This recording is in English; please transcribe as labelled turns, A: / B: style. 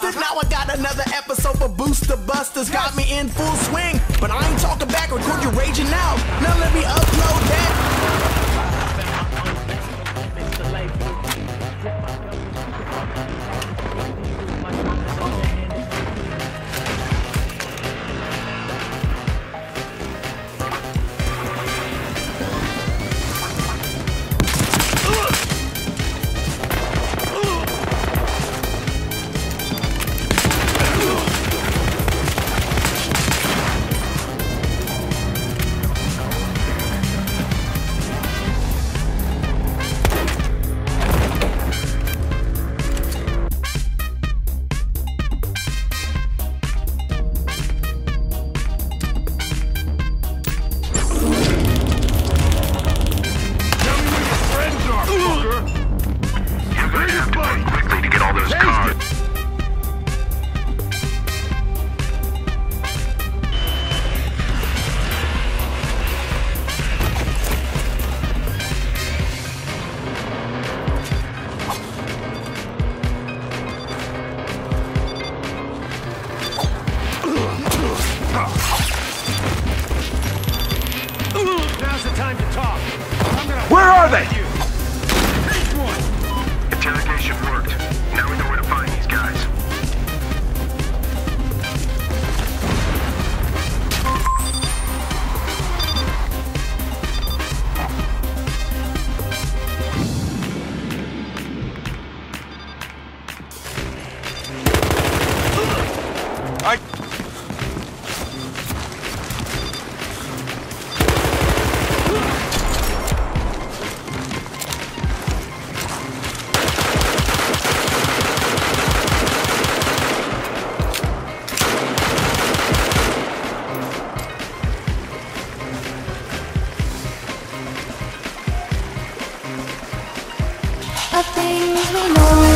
A: busted. Now I got another episode for Booster Busters. Got me in full swing, but I ain't talking back. Record you raging now. Now let me upload that.
B: Now's the time to talk.
C: Where are they?
D: Interrogation worked. Now we know where to find these guys.
E: Of things we know.